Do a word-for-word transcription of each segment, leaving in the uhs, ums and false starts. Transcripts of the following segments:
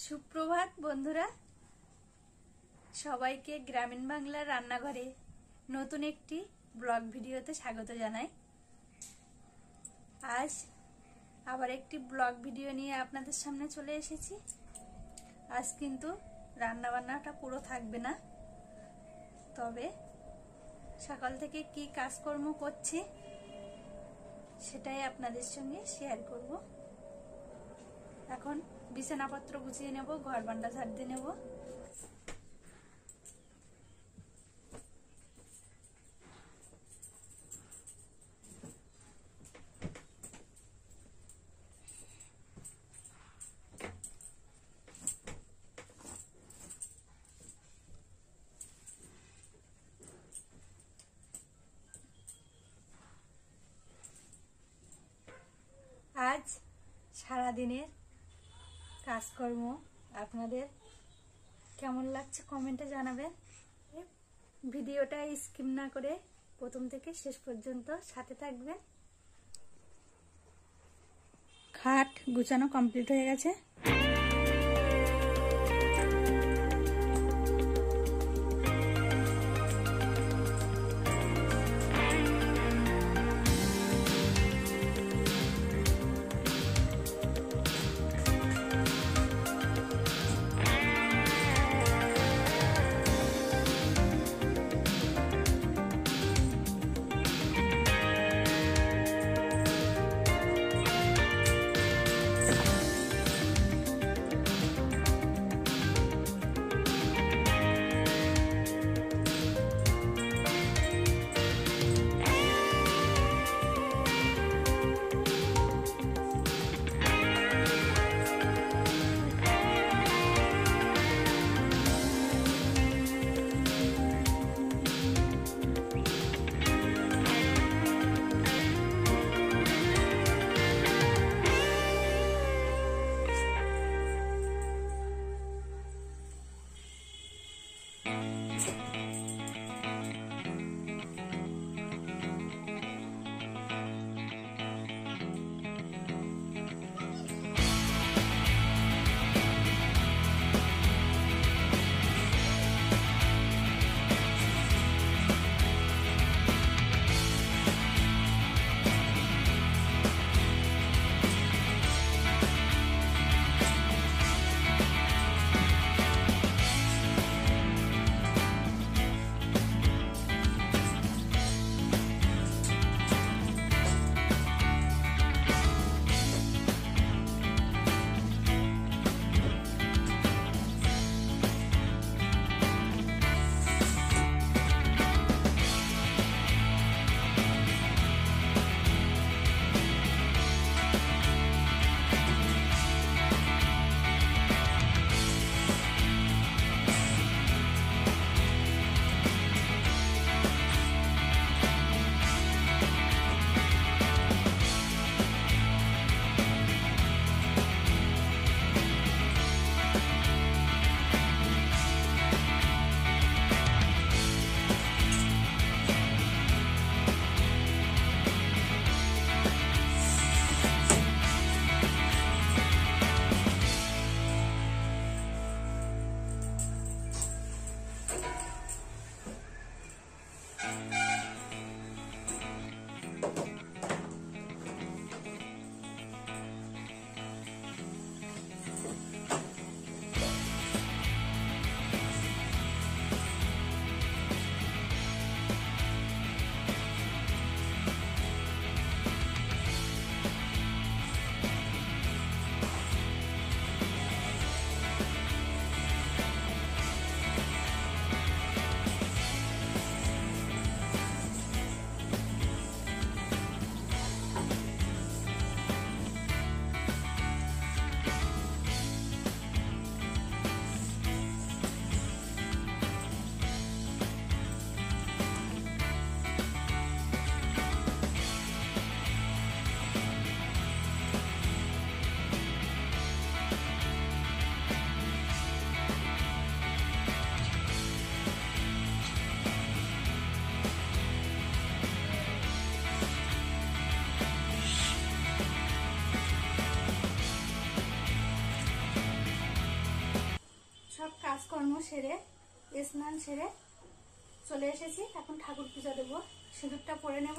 সুপ্রভাত বন্ধুরা, সবাইকে গ্রামীণ বাংলার রান্নাঘরে নতুন একটি ব্লগ ভিডিওতে স্বাগত জানাই। আজ আবার একটি ব্লগ ভিডিও নিয়ে আপনাদের সামনে চলে এসেছি। আজ কিন্তু রান্না বান্নাটা পুরো থাকবে না, তবে সকাল থেকে কি কাজকর্ম করছি সেটাই আপনাদের সঙ্গে শেয়ার করব। এখন বিছানাপত্র গুছিয়ে নেব, ঘর বারান্দা ঝাড় দিয়ে নেব। আজ সারাদিনের কাজকর্ম আপনাদের কেমন লাগছে কমেন্টে জানাবেন। ভিডিওটা স্কিপ না করে প্রথম থেকে শেষ পর্যন্ত সাথে থাকবেন। খাট গুছানো কমপ্লিট হয়ে গেছে। সেরে স্নান সেরে চলে এসেছি। এখন ঠাকুর পূজা দেবো, সিঁদুরটা পরে নেব।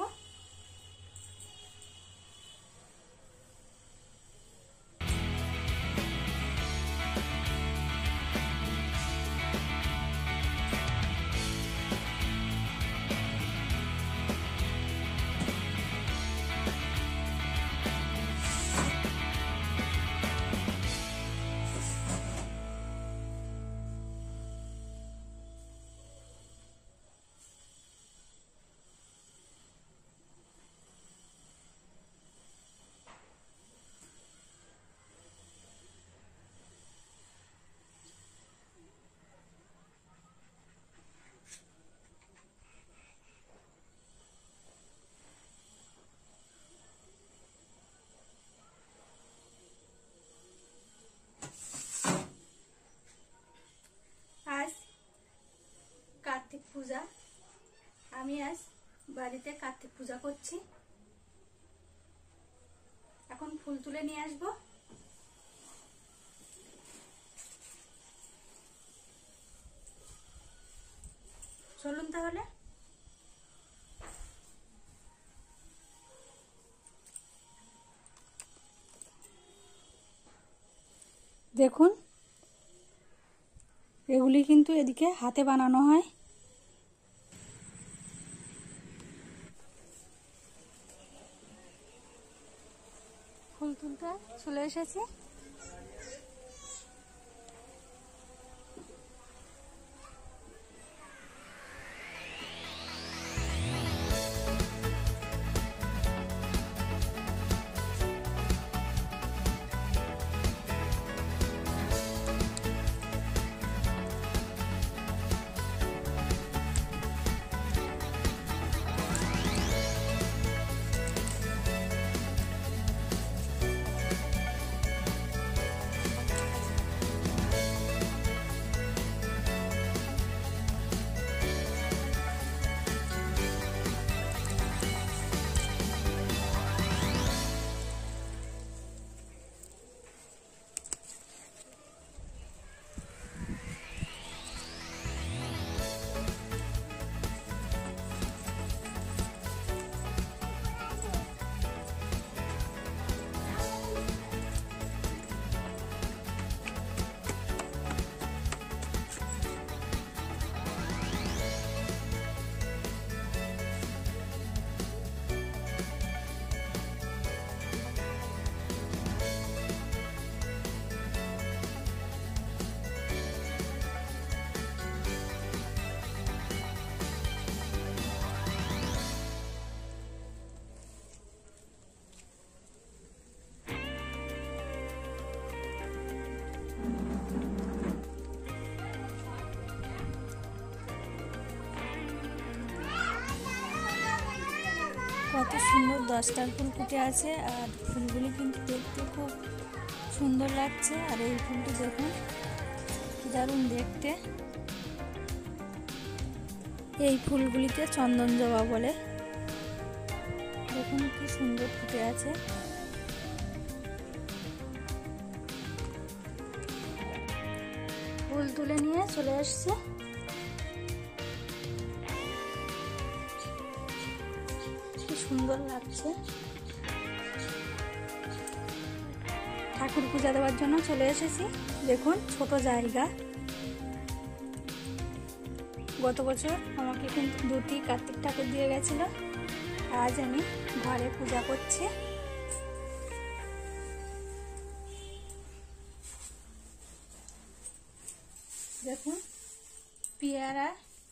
আজ কার্তিক পূজা, আমি আজ বাড়িতে কার্তিক পূজা করছি। এখন ফুল তুলে নিয়ে আসবো। চলুন তাহলে। দেখুন, এগুলি কিন্তু এদিকে হাতে বানানো হয়। ফুল তুলতে চলে এসেছি। কত সুন্দর দশটার ফুল ফুটে আছে, আর ফুলগুলি কিন্তু দেখতে খুব সুন্দর লাগছে। আর এই ফুলটি দেখুন কি দারুণ দেখতে। এই ফুলগুলিকে চন্দন জবা বলে। দেখুন কি সুন্দর ফুটে আছে। ফুল তুলে নিয়ে চলে আসছে। সুন্দর লাগছে। ঠাকুর পূজা দেওয়ার জন্য চলে এসেছি। দেখুন ছোট জায়গা। গত বছর আমাকে কিন্তু দুটি কার্তিক ঠাকুর দিয়ে গেছিল। আজ আমি ঘরে পূজা করছি। দেখুন পেয়ারা,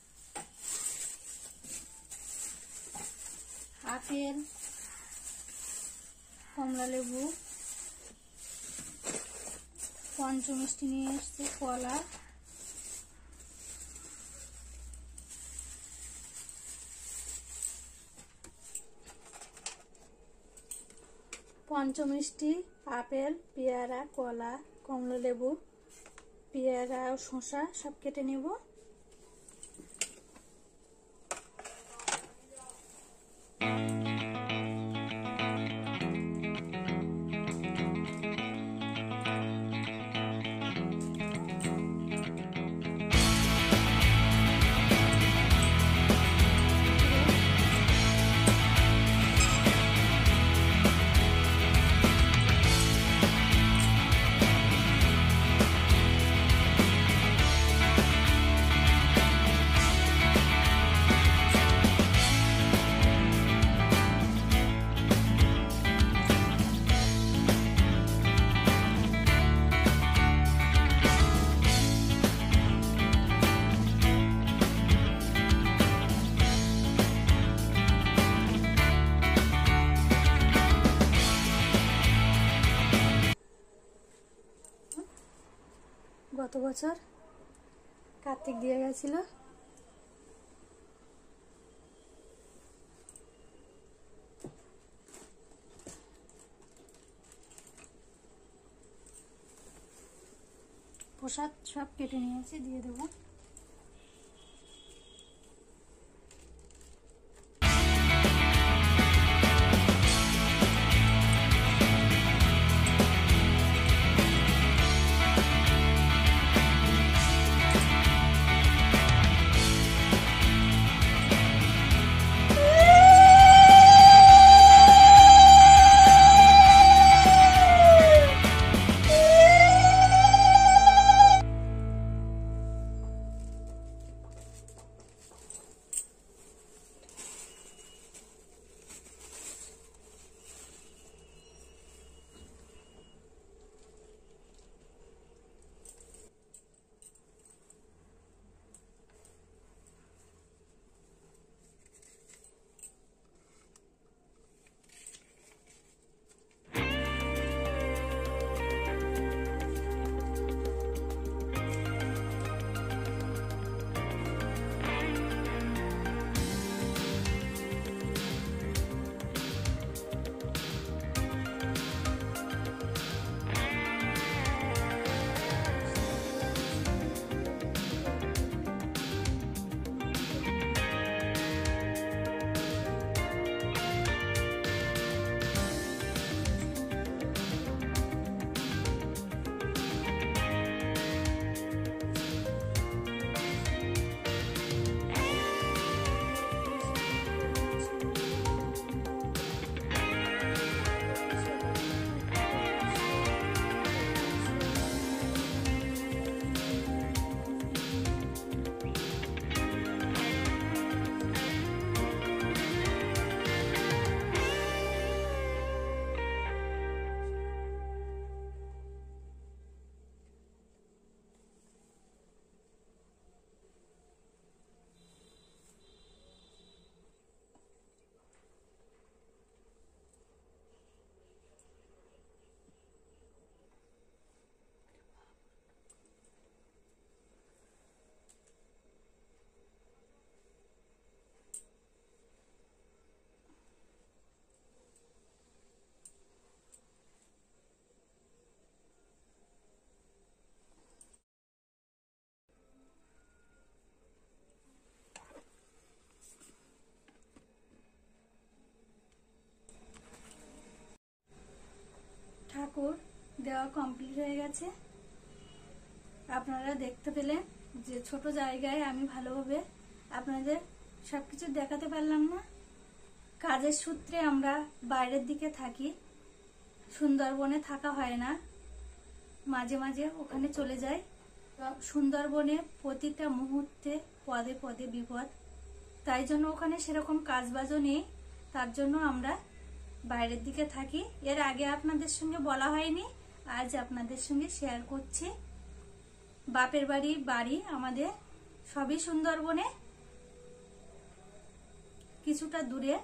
আপেল, কমলা লেবু, পঞ্চমিষ্টি নিয়ে এসছে, কলা, পঞ্চমিষ্টি, আপেল, পেয়ারা, কলা, কমলা লেবু, পেয়ারা ও শসা সব কেটে নেব। গত বছর কার্তিক দিয়ে গেছিল। প্রসাদ সব কেটে নিয়েছি, দিয়ে দেবো। ঠাকুর দেওয়া কমপ্লিট হয়ে গেছে। আপনারা দেখতে পেলেন যে ছোট জায়গায় আমি ভালোভাবে আপনাদের সবকিছু দেখাতে পারলাম না। কাজের সূত্রে আমরা বাইরের দিকে থাকি, সুন্দরবনে থাকা হয় না, মাঝে মাঝে ওখানে চলে যাই। সুন্দরবনে প্রতিটা মুহূর্তে পদে পদে বিপদ, তাই জন্য ওখানে সেরকম কাজবাজও নেই, তার জন্য আমরা বাইরের দিকে থাকি। এর আগে আপনাদের সঙ্গে বলা হয়নি, আজ আপনাদের সঙ্গে শেয়ার করছি। বাপের বাড়ি বাড়ি আমাদের সবই সুন্দরবনে, কিছুটা দূরে।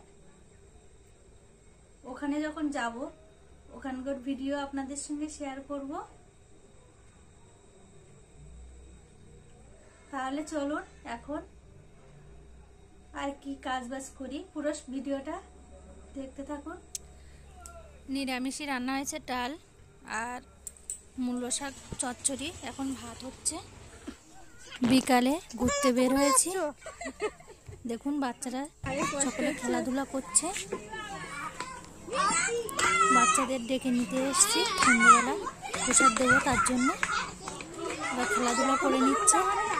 ওখানে যখন যাব ওখানকার ভিডিও আপনাদের সঙ্গে শেয়ার করব। তাহলে চলুন এখন আর কি কাজবাজ করি, পুরো ভিডিওটা দেখতে থাকুন। নিরামিষই রান্না হয়েছে, ডাল আর মূলো শাক চচ্চড়ি। এখন ভাত হচ্ছে। বিকালে ঘুরতে বের হয়েছি, দেখুন বাচ্চারা সকলে খেলাধুলা করছে। বাচ্চাদের ডেকে নিতে এসেছি, সন্ধ্যেবেলা প্রসাদ দেবো তার জন্য। ওরা খেলাধুলা করে নিচ্ছে।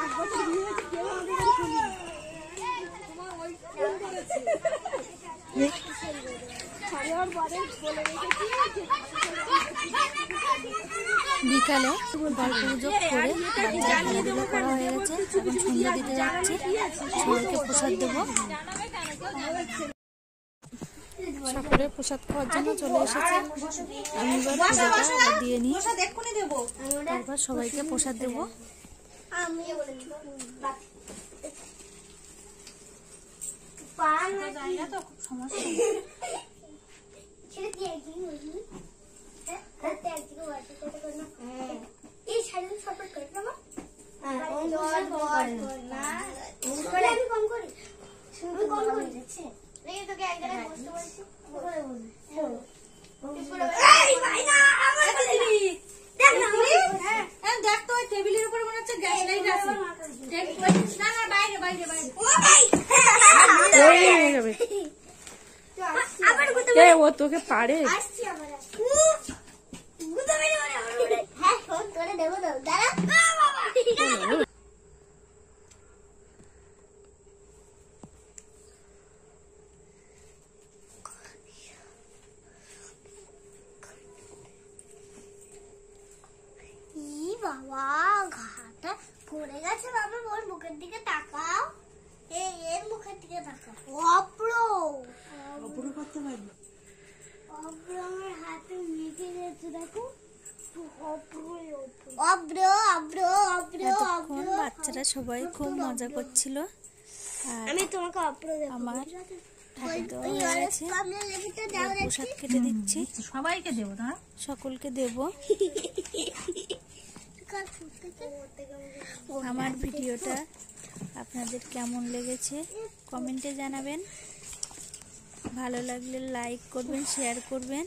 বিকালে গল্প গুজব করে বাচ্চারা খেলাধুলা করা হয়ে গেছে। এখন সন্ধ্যা দিতে যাচ্ছি, সবাইকে প্রসাদ দেবো। সকলে প্রসাদ খাওয়ার জন্য চলে এসেছে। আমি এবার পূজাটা দিয়ে নিই, তারপর সবাইকে প্রসাদ দেবো। জায়গা তো খুব সমস্যা। এই শাড়ি সাপোর্ট করে ও তোকে পারে। বাবা ঘাটা পড়ে গেছে বাবা, ওর মুখের দিকে তাকাও, এই এর মুখের দিকে তাকাও। অপ্র অপর করতে পারবি? অপ্র আমার হাতে মেখে গেছে, দেখো। অপ্র অপ্র অপ্র অপ্র এতক্ষণ বাচ্চারা সবাই খুব মজা করছিল। আর আমি তোমাকে অপ্র দেব। আমার ঠাকুর দেওয়া হয়ে গেছে, প্রসাদ কেটে দিচ্ছি, সবাইকে দেবো না, সকলকে দেব। আমার ভিডিওটা আপনাদের কেমন লেগেছে কমেন্টে জানাবেন। ভালো লাগলে লাইক করবেন, শেয়ার করবেন।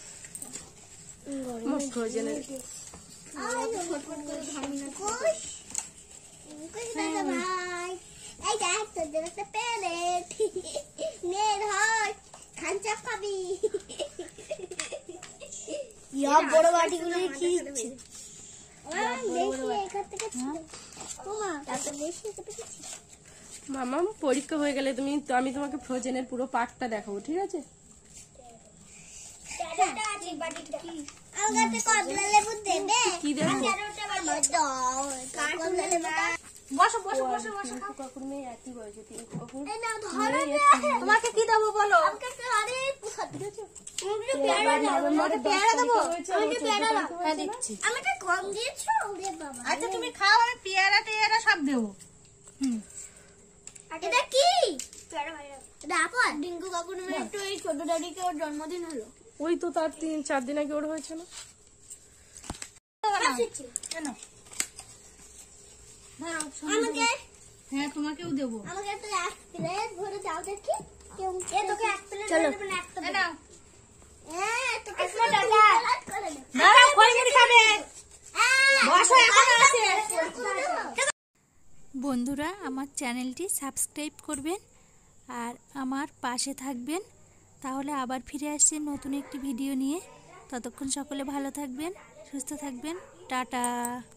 ফ্রোজেনের এই দেখ তোদের একটা প্যারেট, নে ধর খাঞ্চা খাবি। ইয়া বড় বাটিগুলো কি দিচ্ছে? মামা পরীক্ষা হয়ে গেলে তুমি আমি তোমাকে ফ্রোজেনের পুরো পার্টটা দেখাবো, ঠিক আছে? কি দেখো? বসো বসো বসো বসো। কাকুর মেয়ে একই বয়সে, তিন কাকুর তোমাকে কি দেবো বলো? হ্যাঁ দিচ্ছি। আচ্ছা তুমি খাও, আমি পেয়ারা টেয়ারা সব দেবো। এটা কি? ডিঙ্কু কাকুর মেয়ে একটু এই ছোট দাদিকে ওর জন্মদিন হলো। ওই তো তার তিন চার দিন আগে ওর হয়েছে না? আমাকে হ্যাঁ তোমাকেও দেবো। আমাকে একটা এক প্লেট ভরে দাও দেখি। কেউ এ তোকে এক প্লেট দেবে না, একটা নাও। এ তোকে একটা প্লেট করে দে। দাঁড়াও, খড়িমুড়ি খাবে। বসো, এখন আছে। বন্ধুরা, আমার চ্যানেলটি সাবস্ক্রাইব করবেন আর আমার পাশে থাকবেন। তাহলে আবার ফিরে আসছি নতুন একটি ভিডিও নিয়ে। ততক্ষণ সকলে ভালো থাকবেন, সুস্থ থাকবেন। টাটা।